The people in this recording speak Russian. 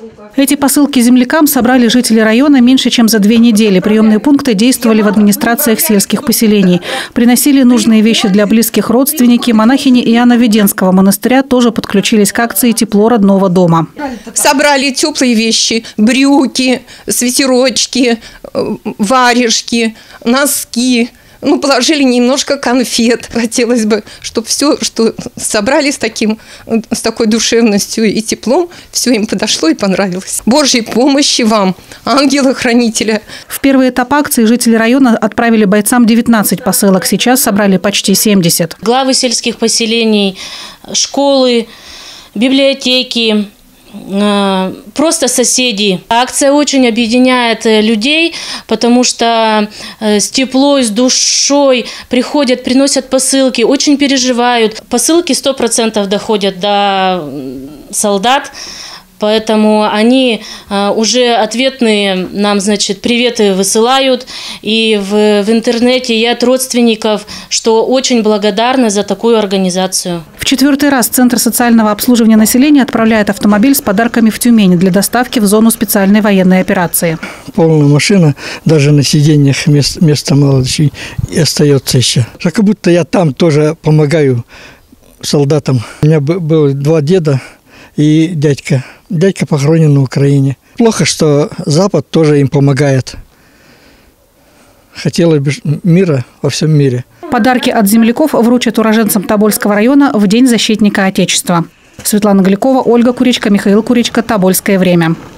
Эти посылки землякам собрали жители района меньше, чем за 2 недели. Приемные пункты действовали в администрациях сельских поселений. Приносили нужные вещи для близких родственники. Монахини Иоанна Веденского монастыря тоже подключились к акции «Тепло родного дома». Собрали теплые вещи, брюки, свитерочки, варежки, носки. Положили немножко конфет. Хотелось бы, чтобы все, что собрали с такой душевностью и теплом, все им подошло и понравилось. Божьей помощи вам, ангела-хранителя. В первый этап акции жители района отправили бойцам 19 посылок. Сейчас собрали почти 70. Главы сельских поселений, школы, библиотеки, просто соседи. Акция очень объединяет людей, потому что с теплой, с душой приходят, приносят посылки, очень переживают. Посылки 100% доходят до солдат. Поэтому они уже ответные нам, приветы высылают. И в интернете и от родственников, что очень благодарны за такую организацию. В 4-й раз Центр социального обслуживания населения отправляет автомобиль с подарками в Тюмень для доставки в зону специальной военной операции. Полная машина, даже на сиденьях места мало и остается еще. Как будто я там тоже помогаю солдатам. У меня было 2 деда и дядька. Дядька похоронен на Украине. Плохо, что Запад тоже им помогает. Хотелось бы мира во всем мире. Подарки от земляков вручат уроженцам Тобольского района в День защитника Отечества. Светлана Галякова, Ольга Куричка, Михаил Куричка. Тобольское время.